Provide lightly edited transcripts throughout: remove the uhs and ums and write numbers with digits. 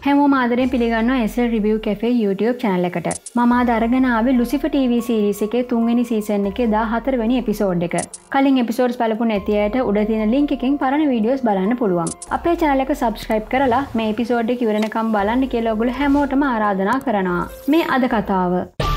හැමෝම ආදරෙන් පිළිගන්නවා SL Review Cafe YouTube channel එකට. මම අද අරගෙන ආවේ Lucifer TV series එකේ 3 වෙනි season එකේ 14 වෙනි episode එක. කලින් episodes බලපු නැති අයට උඩ තියෙන link එකෙන් පරණ videos බලන්න පුළුවන්. අපේ channel එක subscribe කරලා මේ episode එක ඉවරනකම් බලන්න කියලා ඔයගොල්ලෝ හැමෝටම ආරාධනා කරනවා. මේ අද කතාව.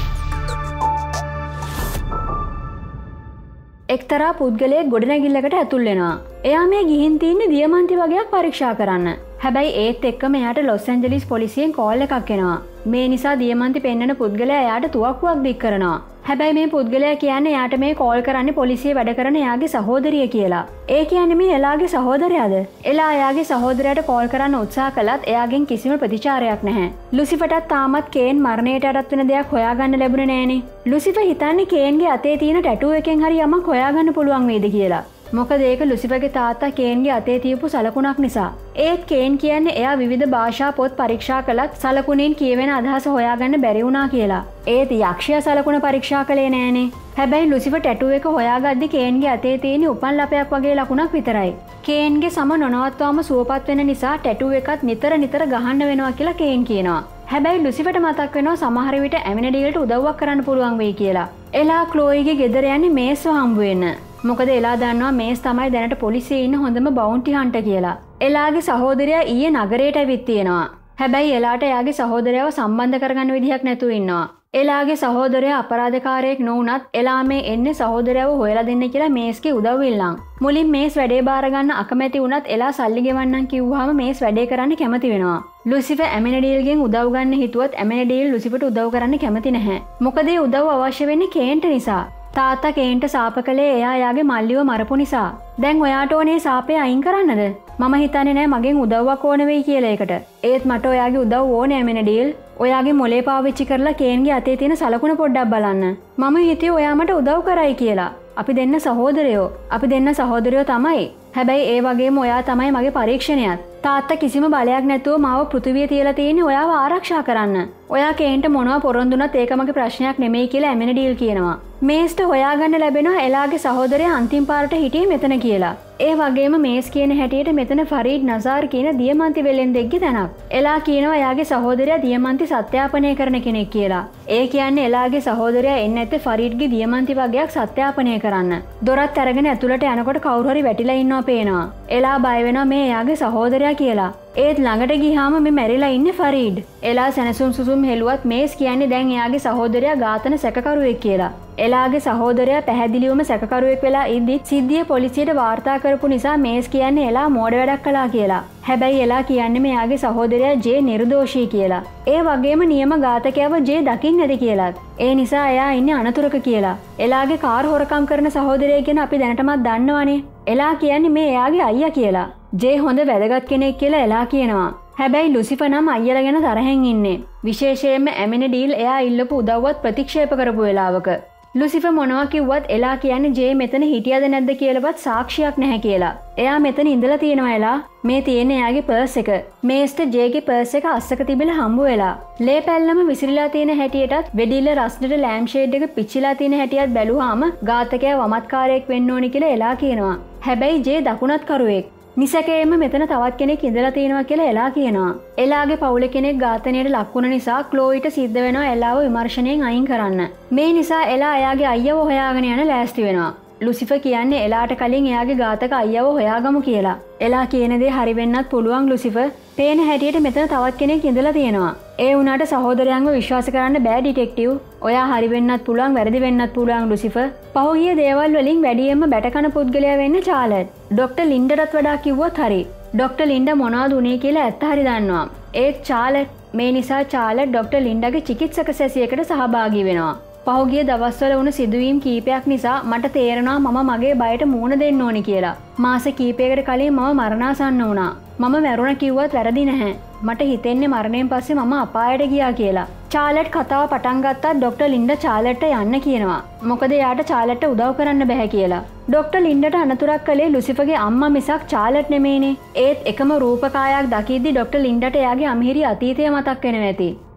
එක්තරා පුද්ගලයෙක් ගොඩනැගිල්ලකට ඇතුල් වෙනවා. එයා මේ ගිහින් තින්නේ දියමන්ති වගේක් පරීක්ෂා කරන්න. හැබැයි ඒත් එක්කම එයාට ලොස් ඇන්ජලිස් පොලිසියෙන් කෝල් එකක් එනවා. මේ නිසා දියමන්ති පෙන්නන පුද්ගලයා එයාට තුවක්කුවක් දික් කරනවා. හැබැයි මේ පුද්ගලයා කියන්නේ එයාට මේ කෝල් කරන්නේ පොලිසිය වැඩ කරන එයාගේ සහෝදරිය කියලා. ඒ කියන්නේ මේ එලාගේ සහෝදරයාද? එලා එයාගේ සහෝදරයාට කෝල් කරන්න උත්සාහ කළත් එයාගෙන් කිසිම ප්‍රතිචාරයක් නැහැ. ලුසිෆර්ටත් තාමත් කේන් මරණයට යටත් වෙන දෙයක් හොයාගන්න ලැබුණේ නැහනේ. ලුසිෆර් හිතන්නේ කේන්ගේ අතේ තියෙන ටැටූ එකෙන් හරි යමක් හොයාගන්න පුළුවන් වේද කියලා. මොකද ඒක ලුසිෆර්ගේ තාත්තා කේන්ගේ අතේ තියපු සලකුණක් නිසා. ඒත් කේන් කියන්නේ එයා විවිධ භාෂා පොත් පරීක්ෂා කළත් සලකුණෙන් කියවෙන අදහස හොයාගන්න බැරි වුණා කියලා. ඒත් යක්ෂයා සලකුණ පරීක්ෂා කළේ නෑනේ. හැබැයි ලුසිෆර් ටැටූ එක හොයාගද්දි කේන්ගේ අතේ තියෙන උපන් ලපයක් වගේ ලකුණක් විතරයි. කේන්ගේ සම නොනවත්වාම සුවපත් වෙන නිසා ටැටූ එකත් නිතර ගහන්න වෙනවා කියලා කේන් කියනවා. හැබැයි ලුසිෆර්ට මතක් වෙනවා සමහර විට ඇමිනඩීල්ට උදව්වක් කරන්න පුළුවන් වෙයි කියලා. එලා ක්ලෝයිගේ ගෙදර යන්නේ මේස්ව හම්බ වෙන්න. මොකද එලා දන්නවා මේස් තමයි දැනට පොලිසියේ ඉන්න හොඳම බවුන්ටි හන්ටර් කියලා. එලාගේ සහෝදරයා ඊයේ නගරයට ඇවිත් තියෙනවා. හැබැයි එලාට එයාගේ සහෝදරයව සම්බන්ධ කරගන්න විදිහක් නැතුව ඉන්නවා. එලාගේ සහෝදරයා අපරාධකාරයෙක් නොවුනත් එලා මේ එන්නේ සහෝදරයව හොයලා දෙන්න කියලා මේස්ගේ උදව් ඉල්ලන්. මුලින් මේස් වැඩේ බාර ගන්න අකමැති වුණත් එලා සල්ලි ගෙවන්නම් කිව්වහම මේස් වැඩේ කරන්න කැමති වෙනවා. ලුසිෆර් ඇමිනඩීල්ගෙන් උදව් ගන්න හිතුවත් ඇමිනඩීල් ලුසිෆර්ට උදව් කරන්න කැමති නැහැ. මොකද ඒ උදව් අවශ්‍ය වෙන්නේ කේන්ට නිසා. තාත්තා කේන්ට සාප කළේ එයා එයාගේ මල්ලිව මරපු නිසා. දැන් ඔයාට ඕනේ සාපේ අයින් කරන්නද? මම හිතන්නේ නෑ මගෙන් උදව්වක් ඕන වෙයි කියලා ඒකට. ඒත් මට ඔයාගේ උදව් ඕනේ ඇමිනඩීල්. ඔයාගේ මොලේ පාවිච්චි කරලා කේන්ගේ අතේ තියෙන සලකුණ පොඩ්ඩක් බලන්න. මම හිතුවේ ඔයා මට උදව් කරයි කියලා. අපි දෙන්න සහෝදරයෝ. අපි දෙන්න සහෝදරයෝ තමයි. හැබැයි ඒ වගේම ඔයා තමයි මගේ පරීක්ෂණයත්. තාත්තා කිසිම බලයක් නැතුව මාව පෘථිවිය තියලා තියෙන්නේ ඔයාව ආරක්ෂා කරන්න. ඔයා කේන්ට මොනවා පොරොන්දුනත් ඒක මගේ ප්‍රශ්නයක් නෙමෙයි කියලා ඇමිනඩීල් කියනවා. මේස්ට හොයාගන්න ලැබෙනවා එලාගේ සහෝදරයා අන්තිම පාරට හිටියේ මෙතන කියලා. ඒ වගේම මේස් කියන හැටියට මෙතන ෆරීඩ් නසාර් කියන දියමන්ති වෙලෙන්දෙක්ගේ තැනක්. එලා කියනවා එයාගේ සහෝදරයා දියමන්ති සත්‍යාපනය කරන කෙනෙක් කියලා. ඒ කියන්නේ එලාගේ සහෝදරයා එන්නේ නැත්තේ ෆරීඩ්ගේ දියමන්ති වගේක් සත්‍යාපනය කරන්න. දොරත් අරගෙන ඇතුළට යනකොට කවුරු හරි වැටිලා ඉන්නවා පේනවා. එලා බය වෙනවා මේ එයාගේ සහෝදරයා කියලා. ඒත් ළඟට ගියාම මේ මැරිලා ඉන්නේ ෆරීඩ්. එලා සැනසුම් සුසුම් හෙළුවත් මේස් කියන්නේ දැන් එයාගේ සහෝදරයා ඝාතන සැකකරුවෙක් කියලා. එලාගේ සහෝදරයා පැහැදිලිවම සැකකරුවෙක් වෙලා ඉද්දි සිද්ධිය පොලිසියට වාර්තා කරපු නිසා මේස් කියන්නේ එලා මෝඩ වැඩක් කළා කියලා. හැබැයි එලා කියන්නේ මෙයාගේ සහෝදරයා ජේ නිර්දෝෂී කියලා. ඒ වගේම නියම ඝාතකයව ජේ දකින්නේ නැති කියලාත්. ඒ නිසා එයා ඉන්නේ අනතුරක කියලා. එලාගේ කාර් හොරකම් කරන සහෝදරයෙක් ගැන අපි දැනටමත් දන්නවනේ. එලා කියන්නේ මේ එයාගේ අයියා කියලා. ජේ හොඳ වැදගත් කෙනෙක් කියලා එලා කියනවා. හැබැයි ලුසිෆර් නම් අයියලා ගැන තරහෙන් ඉන්නේ. විශේෂයෙන්ම ඇමිනඩීල් එයා ඉල්ලපු උදව්වත් ප්‍රතික්ෂේප කරපු වෙලාවක. ලුසිෆර් මොනවා කිව්වත් එලා කියන්නේ ජේ මෙතන හිටියද නැද්ද කියලාවත් සාක්ෂියක් නැහැ කියලා. එයා මෙතන ඉඳලා තියෙනවා එලා. මේ තියෙන්නේ එයාගේ පර්ස් එක. මේස්ට ජේගේ පර්ස් එක අස්සක තිබිලා හම්බ වෙලා. ලේ පැල්ලම විසිරීලා තියෙන හැටියටත් වෙඩිල්ල රස්නෙට ලෑම් ෂේඩ් එක පිච්චිලා තියෙන හැටියත් බැලුවාම ඝාතකයා වමත්කාරයෙක් වෙන්න ඕනි කියලා එලා කියනවා. හැබැයි ජේ දකුණත් කරුවෙක්. නිසකේම මෙතන තවත් කෙනෙක් ඉඳලා තියෙනවා කියලා එලා කියනවා. එලාගේ පවුල කෙනෙක් ඝාතනයට ලක් වුණ නිසා ක්ලෝයිට සිද්ධ වෙනවා එලාව විමර්ශනයෙන් අයින් කරන්න. මේ නිසා එලා එයාගේ අයියව හොයාගෙන යන ලෑස්ති වෙනවා. ලුසිෆර් කියන්නේ එලාට කලින් එයාගේ ඝාතක අයියව හොයාගමු කියලා. එලා කියන දේ හරි වෙන්නත් පුළුවන් ලුසිෆර්. පේන හැටියට මෙතන තවත් කෙනෙක් ඉඳලා තියෙනවා. ඒ වුණාට සහෝදරයන්ව විශ්වාස කරන්න බෑ ඩිටෙක්ටිව්. ඔයා හරි වෙන්නත් පුළුවන් වැරදි වෙන්නත් පුළුවන් ලුසිෆර්. පහුගිය දේවල් වලින් වැඩියෙන්ම බැටකන පුද්ගලයා වෙන්නේ චාලට්. ડોක්ටර් ලින්ඩටත් වඩා කිව්වොත් හරි. ડોක්ටර් ලින්ඩා මොනවද උනේ කියලා ඇත්ත හරි දන්නවා. ඒත් චාලට් මේ නිසා චාලට් ડોක්ටර් ලින්ඩාගේ චිකිත්සක සැසියකට සහභාගී වෙනවා. පහුගිය දවස්වල වුණ සිදුවීම් කීපයක් නිසා මට තේරෙනවා මම මගේ බයට මූණ දෙන්න ඕනි කියලා. මාස කීපයකට කලින් මම මරණාසන්න වුණා. මම මැරුණ කිව්වත් වැරදි නැහැ. මට හිතෙන්නේ මරණයෙන් පස්සේ මම අපායට ගියා කියලා. චාලට් කතාව පටන් ගත්තත් ડોක්ටර් ලින්ඩා චාලට්ට යන්න කියනවා. මොකද එයාට චාලට්ට උදව් කරන්න බෑ කියලා. ડોක්ටර් ලින්ඩාට අනතුරක් කළේ ලුසිෆර්ගේ අම්මා මිසක් චාලට් නෙමෙයිනේ. ඒත් එකම රූපකායක් දකිද්දි ડોක්ටර් ලින්ඩාට එයාගේ අමිහිරි අතීතය මතක් වෙනවා ඇති.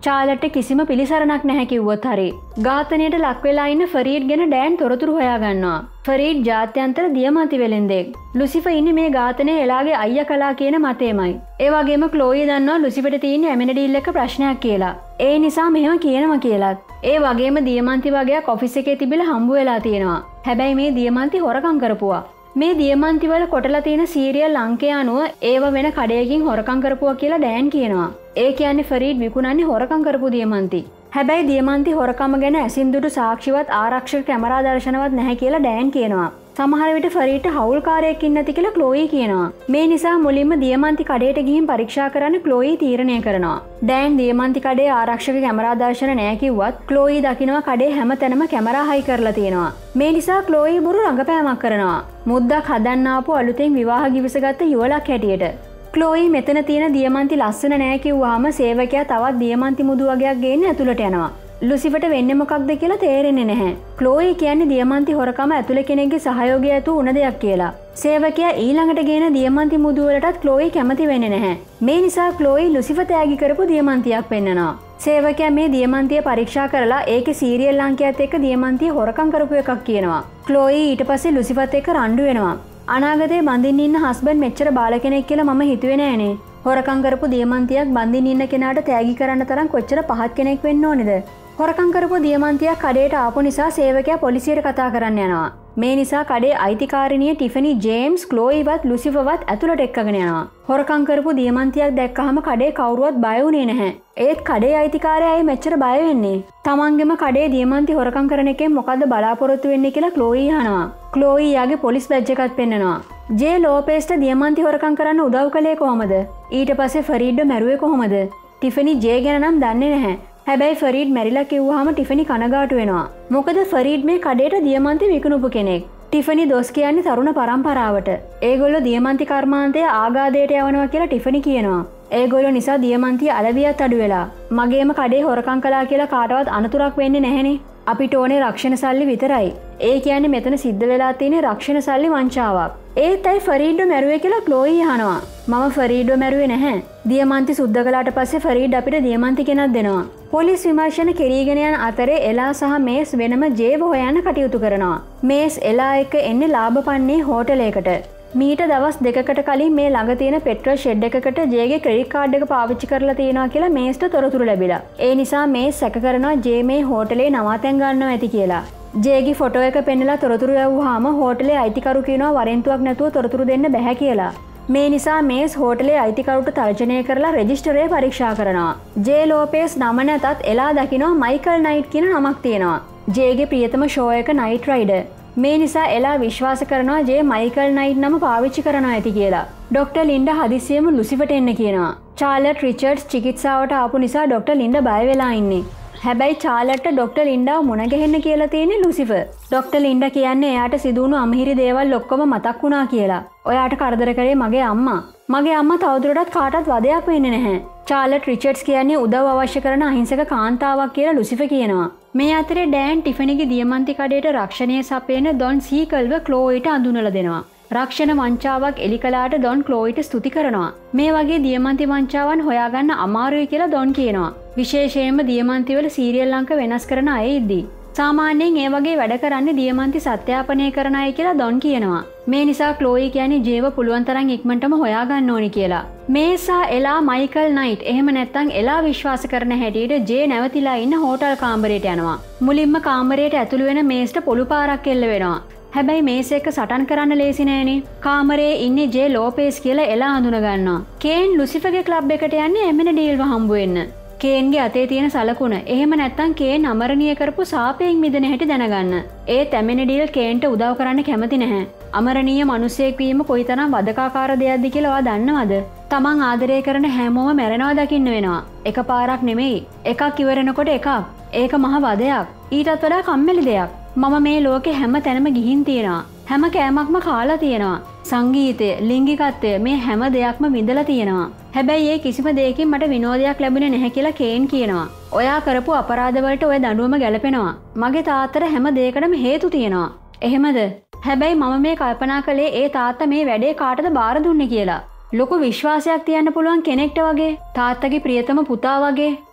චාලට්ට කිසිම පිළිසරණක් නැහැ කිව්වොත් හරි. ඝාතනයට ලක් වෙලා ඉන්න ෆරීඩ් ගැන ඩෑන් තොරතුරු හොයාගන්නවා. ෆරීඩ් ජාත්‍යන්තර දියමන්ති වෙලෙන්දෙක්. ලුසිෆර් ඉන්නේ මේ ඝාතනය එලාගේ අයියා කළා කියන මතයමයි. ඒ වගේම ක්ලෝයි දන්නවා ලුසිෆර්ට තියෙන ඇමෙනඩීල් එක ප්‍රශ්නයක් කියලා. ඒ නිසා මෙහෙම කියනවා කියලාත්. ඒ වගේම දියමන්ති වගේක් ඔෆිස් එකේ තිබිලා හම්බ වෙලා තියෙනවා. හැබැයි මේ දියමන්ති හොරකම් කරපුවා. මේ දියමන්ති වල කොටලා තියෙන සීරියල් අංකය අනුව ඒව වෙන කඩයකින් හොරකම් කරපුවා කියලා ඩෑන් කියනවා. ඒ කියන්නේ ෆරීඩ් විකුණන්නේ හොරකම් කරපු දියමන්ති. හැබැයි දියමන්ති හොරකම ගැන ඇසින්දුටු සාක්ෂිවත් ආරක්ෂක කැමරා දර්ශනවත් නැහැ කියලා ඩෑන් කියනවා. සමහර විට ෆරීඩ්ට හවුල්කාරයෙක් ඉන්නේ නැති කියලා ක්ලෝයි කියනවා. මේ නිසා මුලින්ම දියමන්ති කඩේට ගිහින් පරීක්ෂා කරන්න ක්ලෝයි තීරණය කරනවා. ඩෑන් දියමන්ති කඩේ ආරක්ෂක කැමරා දර්ශන නැහැ කිව්වත් ක්ලෝයි දකිනවා කඩේ හැමතැනම කැමරා හයි කරලා තියෙනවා. මේ නිසා ක්ලෝයි බොරු රඟපෑමක් කරනවා. මුද්දක් හදන්න ආපු අලුතෙන් විවාහ ගිවිසගත්ත යුවලක් හැටියට. ක්ලෝයි මෙතන තියෙන දියමන්ති ලස්සන නෑ කිව්වහම සේවකයා තවත් දියමන්ති මුදු වගේක් ගේන්න ඇතුළට යනවා. ලුසිෆර්ට වෙන්නේ මොකක්ද කියලා තේරෙන්නේ නැහැ. ක්ලෝයි කියන්නේ දියමන්ති හොරකම ඇතුළේ කෙනෙක්ගේ සහයෝගය ඇතුව උන දෙයක් කියලා. සේවකයා ඊළඟට ගේන දියමන්ති මුදු වලටත් ක්ලෝයි කැමති වෙන්නේ නැහැ. මේ නිසා ක්ලෝයි ලුසිෆර් තෑගි කරපු දියමන්තියක් පෙන්නනවා. සේවකයා මේ දියමන්තිය පරීක්ෂා කරලා ඒකේ සීරියල් අංකයත් එක්ක දියමන්තිය හොරකම් කරපු එකක් කියනවා. ක්ලෝයි ඊට පස්සේ ලුසිෆර්ත් එක්ක රණ්ඩු වෙනවා. අනාගතේ බඳින්න ඉන්න හස්බන්ඩ් මෙච්චර බාල කෙනෙක් කියලා මම හිතුවේ නෑනේ. හොරකම් කරපු දියමන්තියක් බඳින්න ඉන්න කෙනාට තෑගි කරන්න තරම් කොච්චර පහත් කෙනෙක් වෙන්න ඕනේද? හොරකම් කරපු දියමන්තියක් කඩේට ආපු නිසා සේවකයා පොලිසියට කතා කරන්න යනවා. මේ නිසා කඩේ අයිතිකාරිනිය ටිෆනි ජේම්ස් ක්ලෝයිවත් ලුසිෆර්වත් ඇතුළට එක්කගෙන යනවා. හොරකම් කරපු දියමන්තියක් දැක්කහම කඩේ කවුරුවත් බය වුණේ නැහැ. ඒත් කඩේ අයිතිකාරයා ඇයි මෙච්චර බය වෙන්නේ? තමන්ගෙම කඩේ දියමන්ති හොරකම් කරන එකෙන් මොකද්ද බලාපොරොත්තු වෙන්නේ කියලා ක්ලෝයි අහනවා. ක්ලෝයි යාගේ පොලිස් බැජ් එකත් පෙන්නනවා. ජේ ලෝපේස්ට දියමන්ති හොරකම් කරන්න උදව් කළේ කොහමද? ඊට පස්සේ ෆරීඩ්ව මැරුවේ කොහමද? ටිෆනි ජේ ගැන නම් දන්නේ නැහැ. හැබැයි ෆරීඩ් මැරිලා කිව්වහම ටිෆනි කනගාටු වෙනවා. මොකද ෆරීඩ් මේ කඩේට දියමන්ති විකුණපු කෙනෙක්. ටිෆනි දොස් කියන්නේ තරුණ පරම්පරාවට. ඒගොල්ලෝ දියමන්ති කර්මාන්තයේ ආගාදයට යවනවා කියලා ටිෆනි කියනවා. ඒගොල්ලෝ නිසා දියමන්තිය අලවියත් අඩු වෙලා. මගේම කඩේ හොරකම් කළා කියලා කාටවත් අනතුරක් වෙන්නේ නැහෙනේ. අපිට ඕනේ රක්ෂණ සල්ලි විතරයි. ඒ කියන්නේ මෙතන සිද්ධ වෙලා තියෙන රක්ෂණ සල්ලි වංචාවක්. ඒත් අයි ෆරීඩ්ව මැරුවේ කියලා ක්ලෝයි අහනවා. මම ෆරීඩ්ව මැරුවේ නැහැ. දියමන්ති සුද්ධ කළාට පස්සේ ෆරීඩ් අපිට දියමන්ති ගෙනත් දෙනවා. පොලිස් විමර්ශන කෙරීගෙන යන අතරේ එලා සහ මේස් වෙනම ජේව හොයන්න කටයුතු කරනවා. මේස් එලා එක්ක එන්නේ ලාභපන්නේ හෝටලයකට. මීට දවස් දෙකකට කලින් මේ ළඟ තියෙන පෙට්‍රල් ෂෙඩ් එකකට ජේගේ ක්‍රෙඩිට් කාඩ් එක පාවිච්චි කරලා තියෙනවා කියලා මේස්ට තොරතුරු ලැබිලා. ඒ නිසා මේස් සැක කරනවා ජේ මේ හෝටලේ නවාතැන් ගන්නවා ඇති කියලා. ජේගේ ෆොටෝ එක පෙන්නලා තොරතුරු යවුවාම හෝටලේ අයිතිකරු කියනවා වරෙන්තුවක් නැතුව තොරතුරු දෙන්න බැහැ කියලා. මේ නිසා මේස් හෝටලේ අයිතිකරුට තර්ජනය කරලා රෙජිස්ටරේ පරීක්ෂා කරනවා. ජේ ලෝපේස් නම නැතත් එලා දකිනවා මයිකල් නයිට් කියන නමක් තියෙනවා. ජේගේ ප්‍රියතම ෂෝ එක නයිට් රයිඩර්. මේ නිසා එලා විශ්වාස කරනවා ජේ මයිකල් නයිට් නම පාවිච්චි කරනවා ඇති කියලා. ඩොක්ටර් ලින්ඩා හදිසියෙම ලුසිෆර්ට එන්න කියනවා. චාර්ලට් රිචඩ්ස් චිකිත්සාවට ආපු නිසා ඩොක්ටර් ලින්ඩා බය වෙලා ඉන්නේ. හැබැයි චාර්ලට්ට ඩොක්ටර් ලින්ඩාව මුණ ගැහෙන්න කියලා තියෙන්නේ ලුසිෆර්. ඩොක්ටර් ලින්ඩා කියන්නේ එයාට සිදුවුණු අමහිරි දේවල් ඔක්කොම මතක් වුණා කියලා. ඔයාට කරදර කරේ මගේ අම්මා. මගේ අම්මා තවදුරටත් කාටවත් වදයක් වෙන්නේ නැහැ. චාර්ලට් රිචඩ්ස් කියන්නේ උදව් අවශ්‍ය කරන අහිංසක කාන්තාවක් කියලා ලුසිෆර් කියනවා. මේ අතරේ ඩෑන් ටිෆනිගේ දියමන්ති කඩේට රක්ෂණය සපයන ඩොන් සීකල්ව ක්ලෝයිට අඳුනලා දෙනවා. රක්ෂණ වංචාවක් එලි කළාට ඩොන් ක්ලෝයිට ස්තුති කරනවා. මේ වගේ දියමන්ති වංචාවන් හොයාගන්න අමාරුයි කියලා ඩොන් කියනවා. විශේෂයෙන්ම දියමන්තිවල සීරියල් අංක වෙනස් කරන අය ඉද්දී. සාමාන්‍යයෙන් ඒ වගේ වැඩ කරන්නේ දියමන්ති සත්‍යාපනය කරන අය කියලා ඩොන් කියනවා. මේ නිසා ක්ලෝයි කියන්නේ ජේව පුළුවන් තරම් ඉක්මනටම හොයාගන්න ඕනි කියලා. මේසා එලා මයිකල් නයිට් එහෙම නැත්නම් එලා විශ්වාස කරන හැටියට ජේ නැවතිලා ඉන්න හෝටල් කාමරයට යනවා. මුලින්ම කාමරයට ඇතුළු වෙන මේස්ට පොළු පාරක් එල්ල වෙනවා. හැබැයි මේස් එක සටන් කරන්න ලේසි නෑනේ. කාමරේ ඉන්නේ ජේ ලෝපේස් කියලා එලා හඳුන ගන්නවා. කේන් ලුසිෆර්ගේ ක්ලබ් එකට යන්නේ ඇමෙනඩීල්ව හම්බ වෙන්න. කේන්ගේ අතේ තියෙන සලකුණ එහෙම නැත්නම් කේන් අමරණීය කරපු සාපයෙන් මිදෙන හැටි දැනගන්න. ඒත් ඇමෙනඩීල් කේන්ට උදව් කරන්න කැමති නැහැ. අමරණීය මිනිසෙක් වීම කොයිතරම් වදකාකාර දෙයක්ද කියලා ඔයා දන්නවද? තමන් ආදරය කරන හැමෝම මැරෙනවා දකින්න වෙනවා. එකපාරක් නෙමෙයි. එකක් ඉවරනකොට එකක්. ඒක මහ වදයක්. ඊටත් වඩා කම්මැලි දෙයක්. මම මේ ලෝකේ හැම තැනම ගිහින් තියෙනවා. හැම කෑමක්ම කාලා තියෙනවා. සංගීතය, ලිංගිකත්වය මේ හැම දෙයක්ම විඳලා තියෙනවා. හැබැයි ඒ කිසිම දෙයකින් මට විනෝදයක් ලැබුණේ නැහැ කියලා කේන් කියනවා. ඔයා කරපු අපරාධ වලට ඔය දඬුවම ගැලපෙනවා. මගේ තාත්තට හැම දෙයකටම හේතු තියෙනවා. එහෙමද? හැබැයි මම මේ කල්පනා කළේ ඒ තාත්තා මේ වැඩේ කාටද බාර දුන්නේ කියලා. ලොකු විශ්වාසයක් තියන්න පුළුවන් කෙනෙක්ට වගේ. තාත්තගේ ප්‍රියතම පුතා වගේ.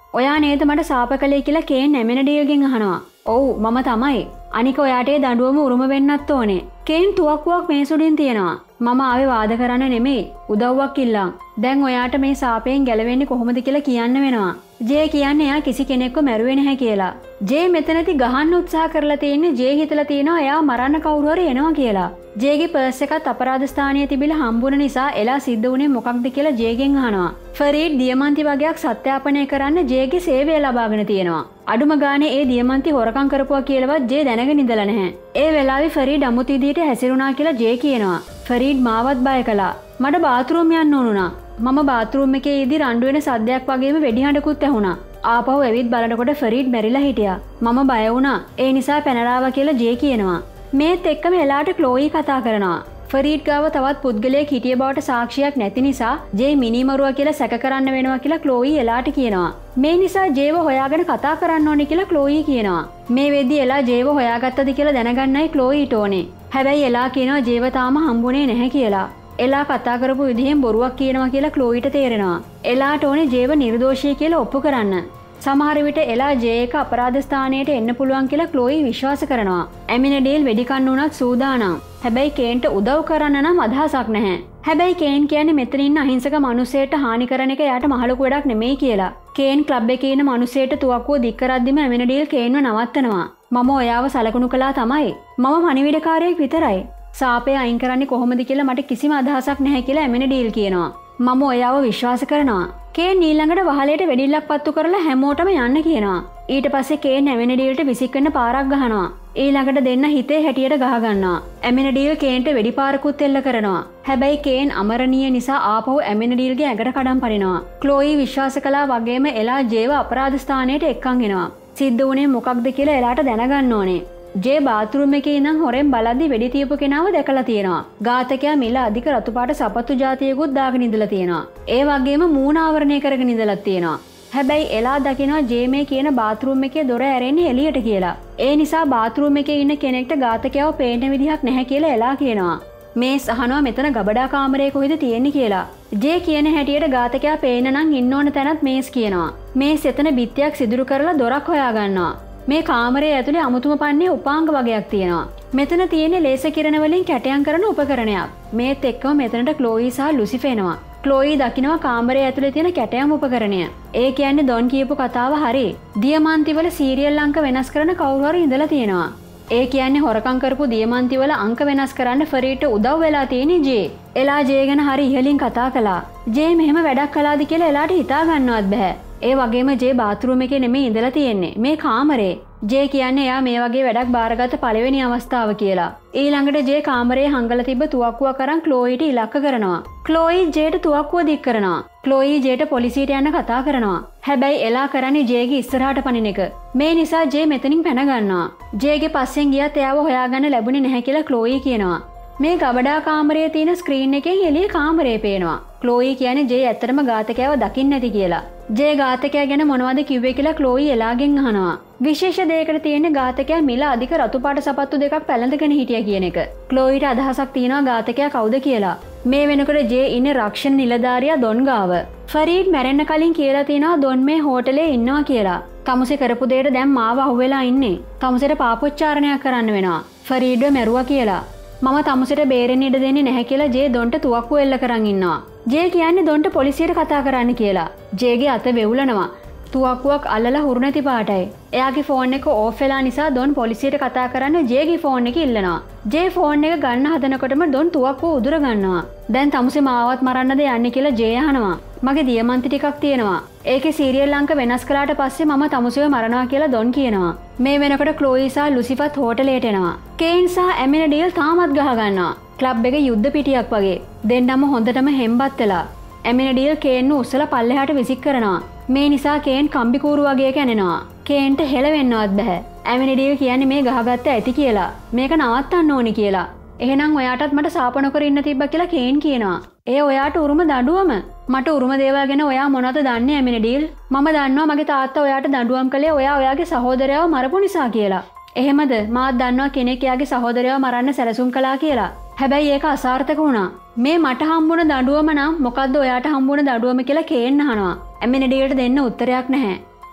ඔයා නේද මට සාප කළේ කියලා කේන් ඇමෙනඩීල්ගෙන් අහනවා. ඔව් මම තමයි. අනික ඔයාට ඒ දඬුවම උරුම වෙන්නත් ඕනේ. කේන් තුවක්කුවක් මේසුඩින් තියෙනවා. මම ආවේ වාද කරන්න නෙමෙයි උදව්වක් ඉල්ලන්. දැන් ඔයාට මේ සාපයෙන් ගැලවෙන්නේ කොහොමද කියලා කියන්න වෙනවා. ජේ කියන්නේ එයා කිසි කෙනෙක්ව මැරුවේ නැහැ කියලා. ජේ මෙතනදී ගහන්න උත්සාහ කරලා තියෙන්නේ ජේ හිතලා තියෙනවා එයා මරන්න කවුරු හරි එනවා කියලා. ජේගේ පර්ස් එකත් අපරාධ ස්ථානයේ තිබිලා හම්බුන නිසා එලා සිද්ධ වුණේ මොකක්ද කියලා ජේගෙන් අහනවා. ෆරීඩ් දියමන්ති වගේක් සත්‍යාපනය කරන්න ජේගේ සේවය ලබාගෙන තියෙනවා. අඩුම ගානේ ඒ දියමන්ති හොරකම් කරපුවා කියලාවත් ජේ දැනගෙන ඉඳලා නැහැ. ඒ වෙලාවේ ෆරීඩ් අමුතු විදියට හැසිරුණා කියලා ජේ කියනවා. ෆරීඩ් මාවත් බය කළා. මට බාත්රූම් යන්න ඕනුණා. මම බාත්රූම් එකේ ඉදි රණ්ඩු වෙන සද්දයක් වගේම වෙඩි හඬකුත් ඇහුණා. ආපහු ඇවිත් බලනකොට ෆරීඩ් මැරිලා හිටියා. මම බය වුණා. ඒ නිසා පැනලාවා කියලා ජේ කියනවා. මේත් එක්කම එලාට ක්ලෝයි කතා කරනවා. ෆරීඩ් ගාව තවත් පුද්ගලයෙක් හිටිය බවට සාක්ෂියක් නැති නිසා ජේ මිනිමරුවා කියලා සැක කරන්න වෙනවා කියලා ක්ලෝයි එලාට කියනවා. මේ නිසා ජේව හොයාගෙන කතා කරන්න ඕනේ කියලා ක්ලෝයි කියනවා. මේ වෙද්දි එලා ජේව හොයාගත්තද කියලා දැනගන්නයි ක්ලෝයිට ඕනේ. හැබැයි එලා කියනවා ජේව තාම හම්බුනේ නැහැ කියලා. එලා කතා කරපු විදිහෙන් බොරුවක් කියනවා කියලා ක්ලෝයිට තේරෙනවා. එලාට ඕනේ ජේව නිර්දෝෂී කියලා ඔප්පු කරන්න. සමහර විට එලා ජේ එක අපරාධ ස්ථානයට එන්න පුළුවන් කියලා ක්ලෝයි විශ්වාස කරනවා. ඇමිනඩේල් වෙඩි කන්න උනත් සූදානම්. හැබැයි කේන්ට උදව් කරන්න නම් අදහසක් නැහැ. හැබැයි කේන් කියන්නේ මෙතන ඉන්න අහිංසක මිනිස්සෙට හානි කරන එක එයාට මහලුකු වැඩක් නෙමෙයි කියලා. කේන් ක්ලබ් එකේ ඉන්න මිනිස්සෙට තුවක්කුව දික් කරද්දිම ඇමිනඩේල් කේන්ව නවත්තනවා. මම ඔයාව සලකුණු කළා තමයි. මම පණිවිඩකාරයෙක් විතරයි. සාපේ අයින් කරන්නේ කොහොමද කියලා මට කිසිම අදහසක් නැහැ කියලා ඇමිනඩේල් කියනවා. මම ඔයාව විශ්වාස කරනවා. කේන් ඊළඟට වහලයට වෙඩිල්ලක් පත්තු කරලා හැමෝටම යන්න කියනවා. ඊට පස්සේ කේන් ඇමිනඩීල්ට විසිකන්න පාරක් ගහනවා. ඊළඟට දෙන්න හිතේ හැටියට ගහගන්නවා. ඇමිනඩීල් කේන්ට වෙඩි පාරකුත් එල්ල කරනවා. හැබැයි කේන් අමරණීය නිසා ආපහු ඇමිනඩීල්ගේ ඇඟට කඩම් පනිනවා. ක්ලෝයි විශ්වාස කළා වගේම එලා ජේව අපරාධ ස්ථානයට එක්කන් එනවා. සිද්ධ වුණේ මොකක්ද කියලා එලාට දැනගන්න ඕනේ. ජේ බාත්රූම් එකේ ඉඳන් හොරෙන් බලද්දි වෙඩි තියපු කෙනාව දැකලා තියෙනවා. ඝාතකයා මිල අධික රතු පාට සපත්තු జాතියකුත් දාගෙන ඉඳලා තියෙනවා. ඒ වගේම මූණ ආවරණය කරගෙන ඉඳලා තියෙනවා. හැබැයි එලා දකිනවා ජේ මේ කියන බාත්රූම් එකේ දොර ඇරෙන්නේ එළියට කියලා. ඒ නිසා බාත්රූම් එකේ ඉන්න කෙනෙක්ට ඝාතකයාව පේන්න විදිහක් නැහැ කියලා එලා කියනවා. මේ අහනවා මෙතන ගබඩා කාමරේ කොහෙද තියෙන්නේ කියලා. ජේ කියන හැටියට ඝාතකයා පේන්න නම් ඉන්න ඕන තැනත් මේස් කියනවා. මේස් එතන බිත්තියක් සිදුරු කරලා දොරක් හොයාගන්නවා. මේ කාමරයේ ඇතුලේ අමුතුම පන්නේ උපාංග වගේක් තියෙනවා. මෙතන තියෙන්නේ ලේසර් කිරණ වලින් කැටයම් කරන උපකරණයක්. මේත් එක්කම මෙතනට ක්ලෝයි සහ ලුසිෆර් එනවා. ක්ලෝයි දකිනවා කාමරයේ ඇතුලේ තියෙන කැටයම් උපකරණය. ඒ කියන්නේ ඩොන් කියපු කතාව හරි. දියමන්ති වල සීරියල් අංක වෙනස් කරන කවුරු හරි ඉඳලා තියෙනවා. ඒ කියන්නේ හොරකම් කරපු දියමන්ති වල අංක වෙනස් කරන්න ෆරීට උදව් වෙලා තියෙන්නේ ජේ. එලා ජේ ගැන හරි ඉහලින් කතා කළා. ජේ මෙහෙම වැඩක් කළාද කියලා එලාට හිතා ගන්නවත් බෑ. ඒ වගේම ජේ බාත්රූම් එකේ නෙමෙයි ඉඳලා තියෙන්නේ මේ කාමරේ. ජේ කියන්නේ එයා මේ වගේ වැඩක් බාරගත්ත පළවෙනි අවස්ථාව කියලා. ඊළඟට ජේ කාමරේ හංගලා තිබ්බ තුවක්කුවක් අරන් ක්ලෝයිට ඉලක්ක කරනවා. ක්ලෝයි ජේට තුවක්කුව දික් කරනවා. ක්ලෝයි ජේට පොලිසියට යන්න කතා කරනවා. හැබැයි එලා කරන්නේ ජේගේ ඉස්සරහට පනින එක. මේ නිසා ජේ මෙතනින් පැන ගන්නවා. ජේගේ පස්සෙන් ගියත් එයාව හොයාගන්න ලැබුණේ නැහැ කියලා ක්ලෝයි කියනවා. මේ ගබඩා කාමරයේ තියෙන ස්ක්‍රීන් එකෙන් එළිය කාමරේ පේනවා. ක්ලෝයි කියන්නේ ජේ ඇත්තටම ඝාතකයාව දකින්න නැති කියලා. ජේ ඝාතකයා ගැන මොනවද කිව්වේ කියලා ක්ලෝයි එලාගෙන් අහනවා. විශේෂ දෙයකට තියෙන ඝාතකයා මිල අධික රතු පාට සපත්තු දෙකක් පැලඳගෙන හිටියා කියන එක. ක්ලෝයිට අදහසක් තියෙනවා ඝාතකයා කවුද කියලා. මේ වෙනකොට ජේ ඉන්නේ රක්ෂණ නිලධාරියා ඩොන් ගාව. ෆරීඩ් මැරෙන්න කලින් කියලා තියෙනවා ඩොන් මේ හෝටලේ ඉන්නවා කියලා. තමුසේ කරපු දෙයට දැන් මාව අහුවෙලා ඉන්නේ. තමුසේට පාපොච්චාරණයක් කරන්න වෙනවා. ෆරීඩ්ව මැරුවා කියලා. මම තමුසේට බේරෙන්න ඉඩ දෙන්නේ නැහැ කියලා ජේ ඩොන්ට තුවක්කුව එල්ල කරන් ඉන්නවා. ජේ කියන්නේ ඩොන්ට පොලිසියට කතා කරන්න කියලා. ජේගේ අත වෙවුලනවා. තුවක්කුවක් අල්ලලා හුරු නැති පාටයි. එයාගේ ෆෝන් එක ඕෆ් වෙලා නිසා ඩොන් පොලිසියට කතා කරන්න ජේගේ ෆෝන් එක ඉල්ලනවා. ජේ ෆෝන් එක ගන්න හදනකොටම ඩොන් තුවක්කුව උදුර ගන්නවා. දැන් තමුසේ මාවත් මරන්නද යන්නේ කියලා ජේ අහනවා. මගේ දියමන්ති ටිකක් තියෙනවා. ඒකේ සීරියල් අංක වෙනස් කළාට පස්සේ මම තමුසේව මරනවා කියලා ඩොන් කියනවා. මේ වෙනකොට ක්ලෝයි සහ ලුසිෆත් හෝටලයට එනවා. කේන් සහ ඇමිනඩීල් තාමත් ගහ ගන්නවා. ක්ලබ් එක යුද්ධ පිටියක් වගේ. දෙන්නම හොඳටම හෙම්බත් වෙලා. ඇමිනඩීල් කේන්ව උස්සලා පල්ලෙහාට විසික් කරනවා. මේ නිසා කේන් කම්බිකූරු වගේ කැනෙනවා. කේන්ට හෙලවෙන්නවත් බෑ. ඇමිනඩීල් කියන්නේ මේ ගහගත්ත ඇති කියලා. මේක නවත්තන්න ඕනි කියලා. එහෙනම් ඔයාටත් මට සාප නොකර ඉන්න තිබ්බා කියලා කේන් කියනවා. ඒ ඔයාට උරුම දඬුවම. මට උරුම දේවල් ගැන ඔයා මොනවද දන්නේ ඇමිනඩීල්? මම දන්නවා මගේ තාත්තා ඔයාට දඬුවම් කළේ ඔයා ඔයාගේ සහෝදරයව මරපු නිසා කියලා. එහෙමද? මාත් දන්නවා කෙනෙක් එයාගේ සහෝදරයව මරන්න සැලසුම් කළා කියලා. හැබැයි ඒක අසාර්ථක වුණා. මේ මට හම්බුණ දඬුවම නම් මොකද්ද ඔයාට හම්බුණ දඬුවම කියලා කේන් අහනවා. ඇමිනඩීල්ට දෙන්න උත්තරයක් නැහැ.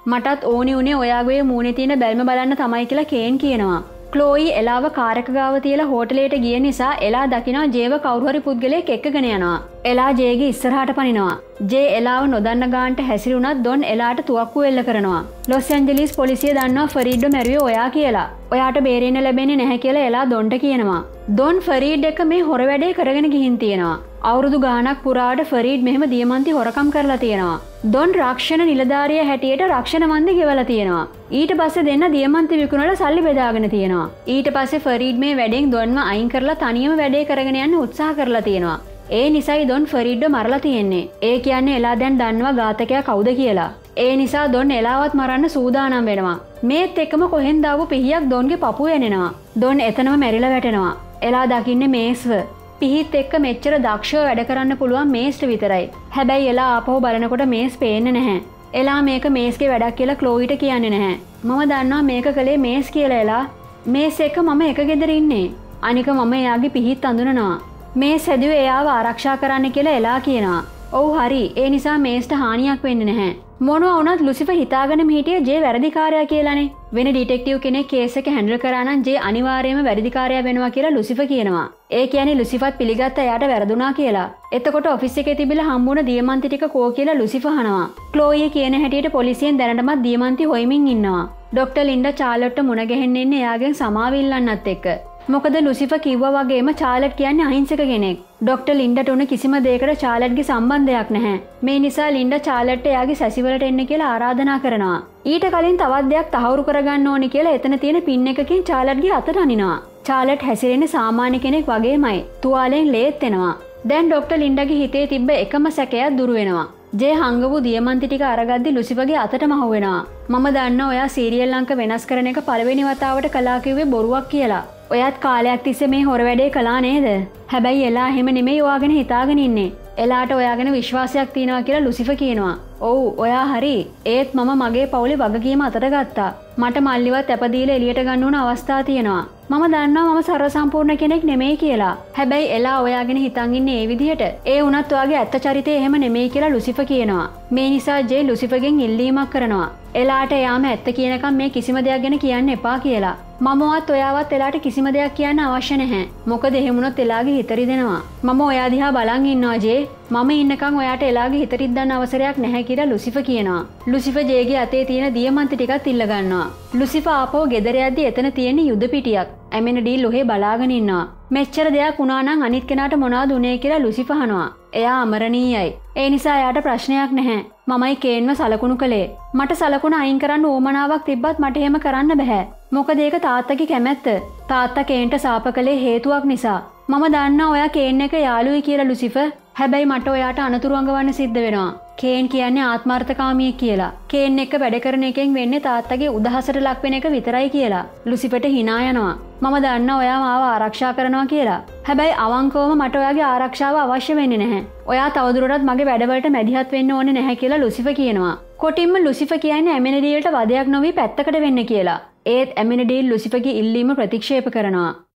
මටත් ඕනි උනේ ඔයාගේ මූණේ තියෙන බැල්ම බලන්න තමයි කියලා කේන් කියනවා. ක්ලෝයි එලාව කාරක ගාව තියලා හෝටලයට ගිය නිසා එලා දකිනවා ජේව කවුරු හරි පුද්ගලයෙක් එක්කගෙන යනවා. එලා ජේගේ ඉස්සරහට පනිනවා. ජේ එලාව නොදන්න ගානට හැසිරුණත් ඩොන් එලාට තුවක්කු එල්ල කරනවා. ලොස් ඇන්ජලිස් පොලිසිය දන්නවා ෆරීඩ්ව මැරුවේ ඔයා කියලා. ඔයාට බේරෙන්න ලැබෙන්නේ නැහැ කියලා එලා ඩොන්ට කියනවා. ඩොන් ෆරීඩ් එක්ක මේ හොර වැඩේ කරගෙන ගිහින් තියෙනවා. අවුරුදු ගාණක් පුරාට ෆරීඩ් මෙහෙම දියමන්ති හොරකම් කරලා තියෙනවා. ඩොන් රක්ෂණ නිලධාරිය හැටියට රක්ෂණ මන්දි ගෙවලා තියෙනවා. ඊට පස්සේ දෙන්න දියමන්ති විකුණලා සල්ලි බෙදාගෙන තියෙනවා. ඊට පස්සේ ෆරීඩ් මේ වැඩෙන් ඩොන්ව අයින් කරලා තනියම වැඩේ කරගෙන යන්න උත්සාහ කරලා තියෙනවා. ඒ නිසායි ඩොන් ෆරීඩ්ව මරලා තියෙන්නේ. ඒ කියන්නේ එලා දැන් දන්නවා ඝාතකයා කවුද කියලා. ඒ නිසා ඩොන් එලාවත් මරන්න සූදානම් වෙනවා. මේත් එක්කම කොහෙන්ද ආපු පිහියක් ඩොන්ගේ පපුව එනෙනවා. ඩොන් එතනම මැරිලා වැටෙනවා. එලා දකින්නේ මේස්ව. පිහිත් එක්ක මෙච්චර දක්ෂව වැඩ කරන්න පුළුවන් මේස්ට විතරයි. හැබැයි එලා ආපහු බලනකොට මේස් පේන්නේ නැහැ. එලා මේක මේස්ගේ වැඩක් කියලා ක්ලෝයිට කියන්නේ නැහැ. මම දන්නවා මේක කළේ මේස් කියලා එලා. මේස් එක්ක මම එක ගෙදර ඉන්නේ. අනික මම එයාගේ පිහිත් අඳුනනවා. මේස් හැදුවේ එයාව ආරක්ෂා කරන්න කියලා එලා කියනවා. ඔව් හරි. ඒ නිසා මේස්ට හානියක් වෙන්නේ නැහැ. මොනවා වුණත් ලුසිෆර් හිතාගෙනම හිටියේ ජේ වැරදිකාරයා කියලානේ. වෙන ඩිටෙක්ටිව් කෙනෙක් කේස් එක හැන්ඩල් කරා නම් ජේ අනිවාර්යයෙන්ම වැරදිකාරයා වෙනවා කියලා ලුසිෆර් කියනවා. ඒ කියන්නේ ලුසිෆර්ත් පිළිගත්ත එයාට වැරදුනා කියලා. එතකොට ඔෆිස් එකේ තිබිලා හම්බුණ දියමන්ති ටික කෝ කියලා ලුසිෆර් අහනවා. ක්ලෝයි කියන හැටියට පොලිසියෙන් දැනටමත් දියමන්ති හොයමින් ඉන්නවා. ඩොක්ටර් ලින්ඩා චාර්ලට්ට මුණ ගැහෙන්න ඉන්නේ එයාගෙන් සමාව ඉල්ලන්නත් එක්ක. මොකද ලුසිෆර් කිව්වා වගේම චාර්ලට් කියන්නේ අහිංසක කෙනෙක්. ඩොක්ටර් ලින්ඩාට උන කිසිම දෙයකට චාර්ලට්ගේ සම්බන්ධයක් නැහැ. මේ නිසා ලින්ඩා චාර්ලට්ට එයාගේ සැසිවලට එන්න කියලා ආරාධනා කරනවා. ඊට කලින් තවත් දෙයක් තහවුරු කරගන්න ඕනි කියලා එතන තියෙන පින් එකකින් චාර්ලට්ගේ අතට අනිනවා. චාර්ලට් හැසිරෙන්නේ සාමාන්‍ය කෙනෙක් වගේමයි. තුවාලෙන් ලේත් එනවා. දැන් ඩොක්ටර් ලින්ඩාගේ හිතේ තිබ්බ එකම සැකයක් දුරු වෙනවා. ජේ හංගපු දියමන්ති ටික අරගද්දි ලුසිෆර්ගේ අතටම අහු වෙනවා. මම දන්නවා ඔයා සීරියල් අංක වෙනස් කරන එක පළවෙනි වතාවට කළා කිව්වේ බොරුවක් කියලා. ඔයත් කාලයක් තිස්සේ මේ හොර වැඩේ කළා නේද? හැබැයි එලා එහෙම නෙමෙයි ඔයාගෙන හිතාගෙන ඉන්නේ. එලාට ඔයාගෙන විශ්වාසයක් තියෙනවා කියලා ලුසිෆර් කියනවා. ඔව් ඔයා හරි. ඒත් මම මගේ පවුලේ වගකීම අතට ගත්තා. මට මල්ලිවත් අපදීලා එළියට ගන්න ඕන අවස්ථා තියෙනවා. මම දන්නවා මම සර්ව සම්පූර්ණ කෙනෙක් නෙමෙයි කියලා. හැබැයි එලා ඔයාගෙන හිතන් ඉන්නේ ඒ විදිහට. ඒ වුණත් ඔයාගේ ඇත්ත චරිතය එහෙම නෙමෙයි කියලා ලුසිෆර් කියනවා. මේ නිසා ජේ ලුසිෆර්ගෙන් ඉල්ලීමක් කරනවා. එලාට එයාම ඇත්ත කියනකම් මේ කිසිම දෙයක් ගැන කියන්න එපා කියලා. මමවත් ඔයාවත් එලාට කිසිම දෙයක් කියන්න අවශ්‍ය නැහැ. මොකද එහෙම වුණොත් එලාගේ හිත රිදෙනවා. මම ඔයා දිහා බලන් ඉන්නවා ජේ. මම ඉන්නකම් ඔයාට එලාගේ හිත රිද්දන්න අවසරයක් නැහැ කියලා ලුසිෆර් කියනවා. ලුසිෆර් ජේගේ අතේ තියෙන දියමන්ති ටිකත් ඉල්ල ගන්නවා. ලුසිෆර් ආපහු ගෙදර යද්දි එතන තියෙන යුද පිටියක්. ඇමෙනඩී ලොහේ බලාගෙන ඉන්නවා. මෙච්චර දෙයක් වුණා නම් අනිත් කෙනාට මොනවද උනේ කියලා ලුසිෆර් අහනවා. එයා අමරණීයයි. ඒ නිසා එයාට ප්‍රශ්නයක් නැහැ. මමයි කේන්ව සලකුණු කළේ. මට සලකුණ අයින් කරන්න ඕමනාවක් තිබ්බත් මට එහෙම කරන්න බෑ. මොකද ඒක තාත්තගේ කැමැත්ත. තාත්තා කේන්ට සාප කළේ හේතුවක් නිසා. මම දන්නා ඔයා කේන් එක යාළුවයි කියලා ලුසිෆර්. හැබැයි මට ඔයාට අනතුරු අඟවන්න සිද්ධ වෙනවා. කේන් කියන්නේ ආත්මార్థකාමියෙක් කියලා. කේන් එක්ක වැඩ කරන එකෙන් වෙන්නේ තාත්තගේ උදහසට ලක් වෙන එක විතරයි කියලා. ලුසිෆර්ට hina යනවා. මම දන්නා ඔයා මාව ආරක්ෂා කරනවා කියලා. හැබැයි අවංකවම මට ඔයාගේ ආරක්ෂාව අවශ්‍ය වෙන්නේ නැහැ. ඔයා තවදුරටත් මගේ වැඩවලට මැදිහත් වෙන්න ඕනේ නැහැ කියලා ලුසිෆර් කියනවා. කොටින්ම ලුසිෆර් කියන්නේ ඇමෙනඩීල්ට වදයක් නොවි පැත්තකට වෙන්න කියලා. ඒත් ඇමෙනඩීල් ලුසිෆර්ගේ ඉල්ලීම ප්‍රතික්ෂේප කරනවා.